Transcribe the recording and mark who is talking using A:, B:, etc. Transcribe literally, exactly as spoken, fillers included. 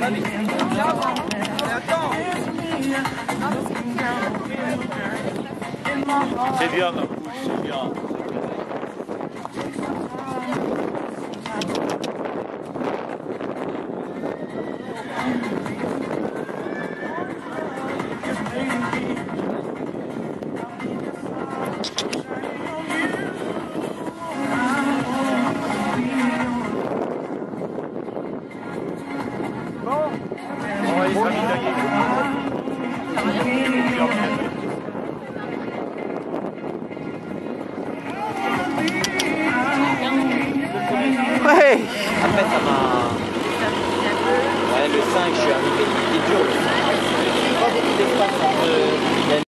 A: C'est bien ma bouche, c'est bien. On va aller se ravitailler.
B: Ouais.
C: Après ça m'a... Ouais, le cinq, je suis arrivé, il était dur le cinq. Pas beaucoup d'espace entre...